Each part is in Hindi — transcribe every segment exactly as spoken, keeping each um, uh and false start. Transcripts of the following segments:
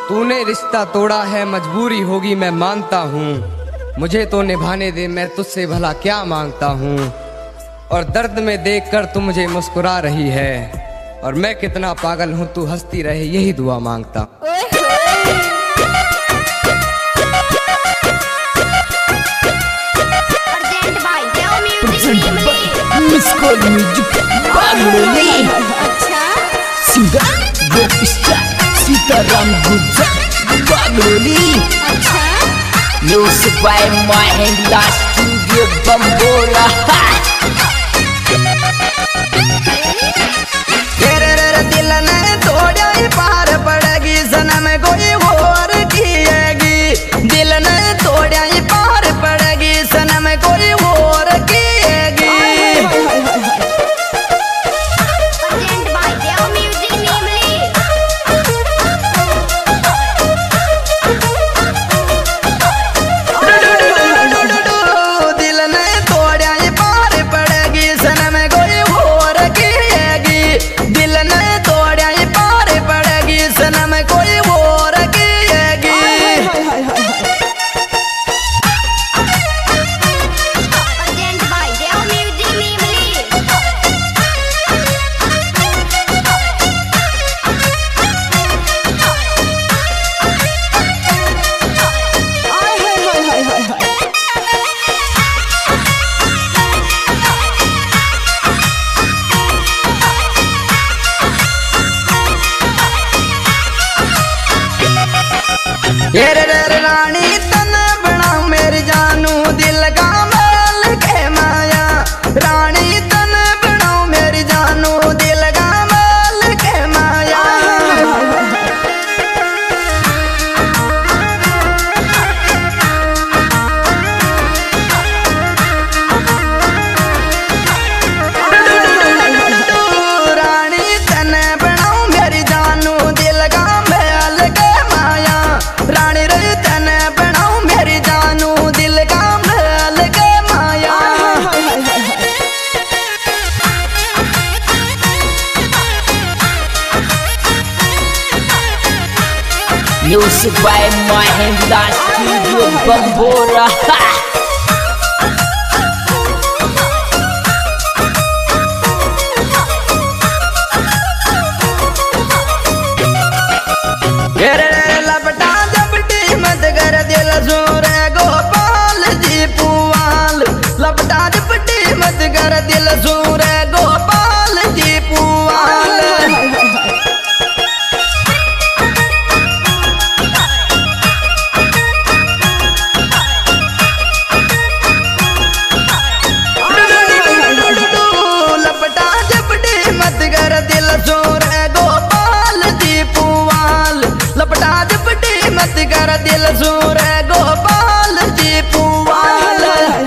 तूने रिश्ता तोड़ा है मजबूरी होगी मैं मानता हूँ, मुझे तो निभाने दे मैं तुझसे भला क्या मांगता हूँ। और दर्द में देखकर तू मुझे मुस्कुरा रही है, और मैं कितना पागल हूँ तू हंसती रहे यही दुआ मांगता। Sitaram Gujar Bagroli music by Mahindra studio Bambora. तेरे रे दिल ने तोड़ा ही पार पड़ेगी सनम कोई और किएगी, दिल ने तोड़ा ही पार पड़ेगी सनम कोई और किएगी। रे रे रानी तन बना मेरी जानू दिल का मैल के माया, रानी तन बनाओ मेरी जानू दिल का मैल के माया। रानी तन बनाओ मेरी जानू दिल का मैल के माया, रानी रे तने बनाओ मेरी जानू दिल का महल के माया। Music by Mahindra studio Bambora. लपटा जपटी मत कर दिल जोर गोपाल जी पुआल, लपटा जपटी मत कर दिल जोर गोपाल जी पुआल। लपटा जपटी मत कर दिल जोर गोपाल जी पुआल, लपटा जपटी मत कर दिल जोर गोपाल जी पुआल।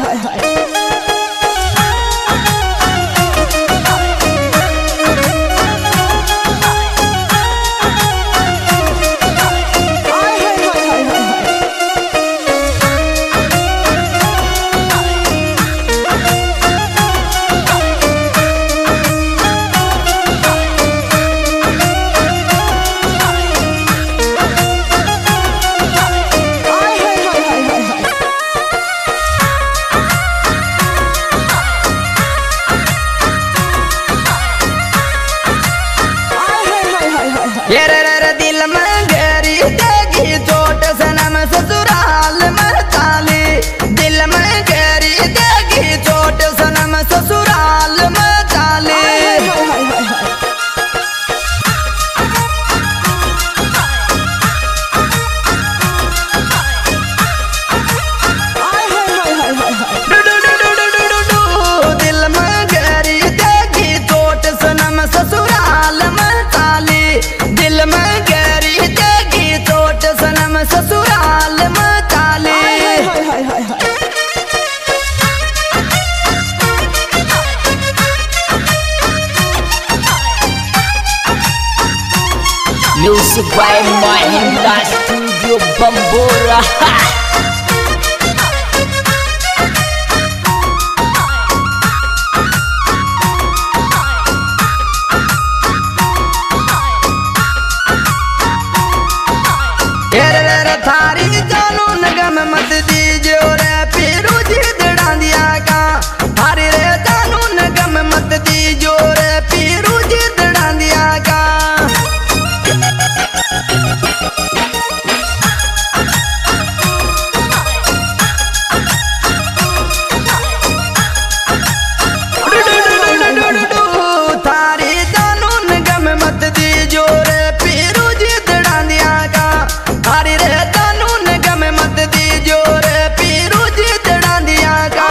ये रे रे दिल में गहरी देगी चोट सनम ससुराल में ताली, दिल में गहरी देगी चोट सनम ससुराल में ताली। दिल में गहरी देगी चोट सनम ससुराल में ताली, दिल में गहरी देगी चोट सनम ससुराल में ताली। Music by Mahindra studio Bambora. दीजो रे पीरू जी दड़ांदिया का हरे रे जानू नगम मत दीजो रे पीरू जी दड़ांदिया का थारी जानू नगम मत दीजो रे पीरू जी दड़ांदिया का हरे रे जानू नगम मत दीजो रे पीरू जी दड़ांदिया का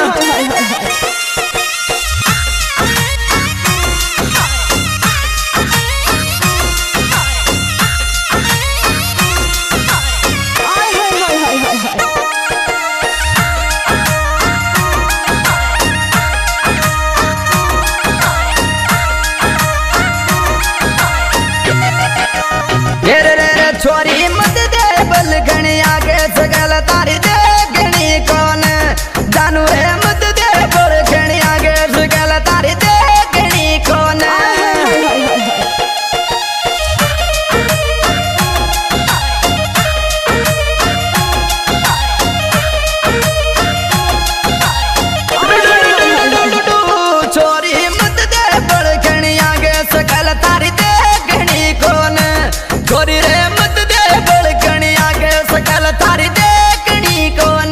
रे रे रे छोरी मत दे बल गणी आगे सगल तारी दे गणी कौन जानू रे मत दे बल गणी आगे सगल तारी दे गणी कौन छोरी मत दे बल गणी आगे सगल तारी दे गणी कौन छोरी रे मत दे बल गणी आगे सकल तारी देखनी कौन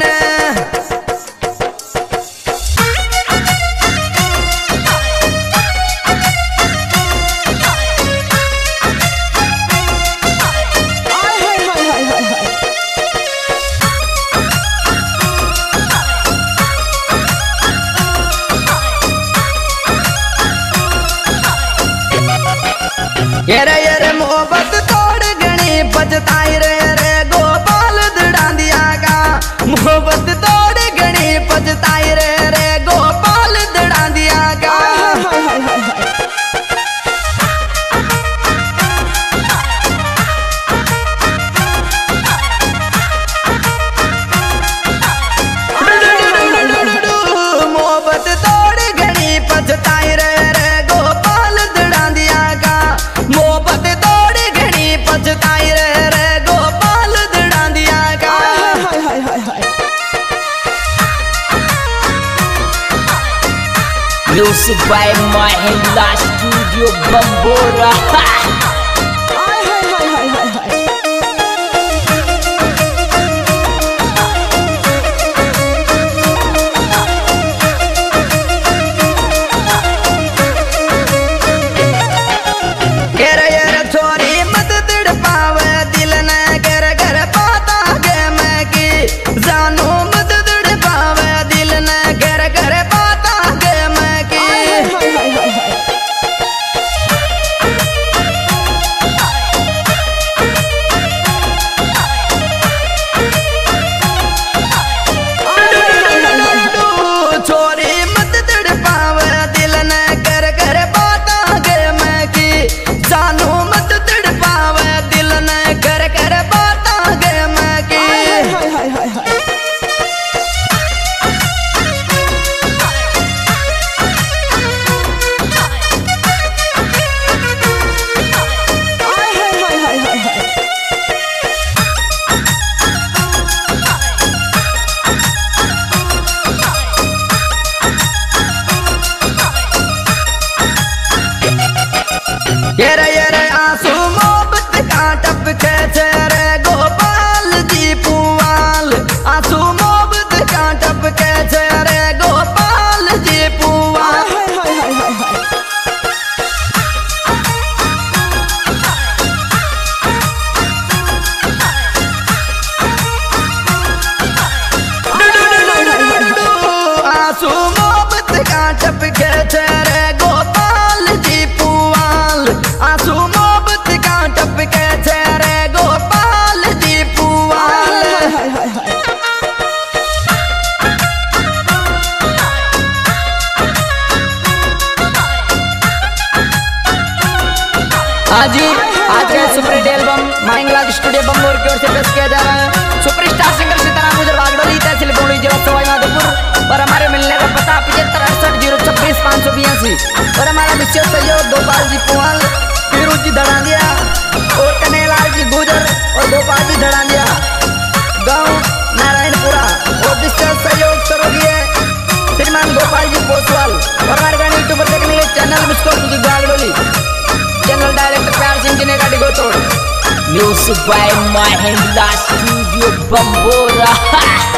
ये रे ये रे मोहब्बत तोड़ गणी पछताई रे रे गोपाल दड़ांदिया का मोहब्बत तोड़ गणी पछताई रे रे गोपाल दड़ांदिया का मोहब्बत तोड़ गणी पछताई रे रे गोपाल दड़ांदिया का मोहब्बत तोड़ गणी पछताई रे रे गोपाल दड़ांदिया का Music by Mahindra Studio Bambora. येरे येरे छोरी मत तड़पावे दिल ने घर घर पाता गे मैं की जानू मत तड़पावे दिल ने घर घर पाता गे मैं की छोरी मत तड़पावे दिल ने घर घर पाता गे मैं की जानू मत तड़पावे दिल ने घर घर पाता गे मैं की येरे येरे आंसू मोहब्बत का टपके छे रे गोपाल जी पुवाल आंसू मोहब्बत का टपके छे रे गोपाल जी पुवाल आंसू मोहब्बत का टपके छे रे गोपाल जी पुवाल आंसू मोहब्बत का टपके छे रे गोपाल जी पुवाल हाँ जी, आज का super hit album Mahindra studio Bambora की ओर से पेश किया जा रहा है। सुपरस्टार सिंगर सीताराम गुजर बागडोली तहसील बोली जिला सवाई माधोपुर और हमारे मिलने का पता पचहत्तर अड़सठ जीरो छब्बीस पाँच सौ बयासी और हमारा विशेष सहयोग गोपाल जी पुवाल, पीरू जी धड़ांदिया और कन्हैयालाल जी गुजर और गोपाल जी धड़ांदिया, गाँव Narayanpura Mixed by Mahindra Studio Bambora.